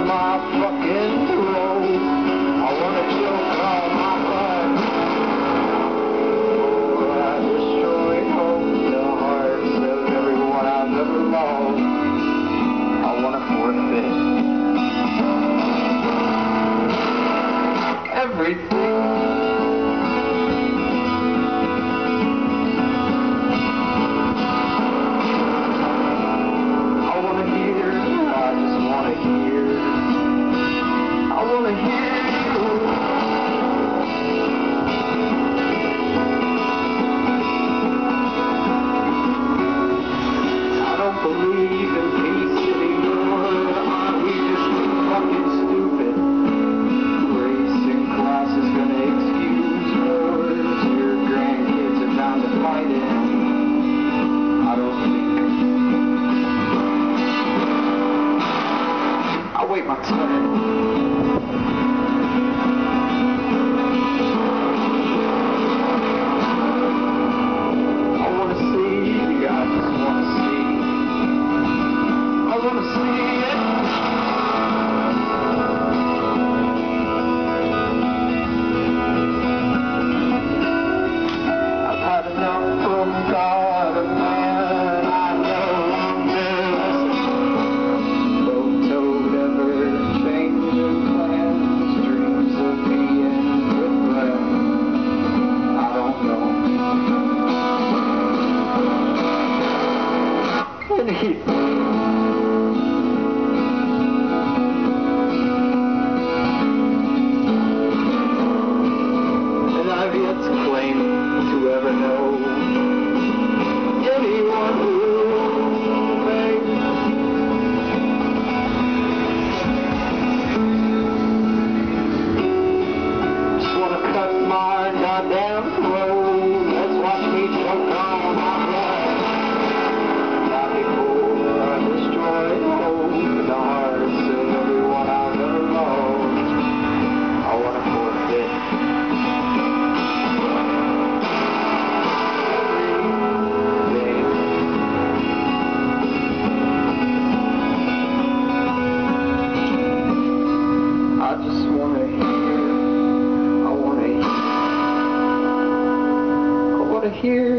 my fucking throat. I wanna choke on my blood. Before I destroy hope, the hearts of everyone I've ever loved. I wanna forfeit everything. Wait my turn. I wanna see, I just wanna see. I wanna see it. I've had enough from God and man. I know this. Boat-toed ever-changing plans, dreams of being with them. I don't know anything. And I've yet to claim to ever know anyone who may. Just wanna cut my goddamn throat. Let's watch me choke on my blood. Not before I destroy hope, the hearts of everyone I've ever loved. I wanna forfeit everything. I just wanna hear. I wanna hear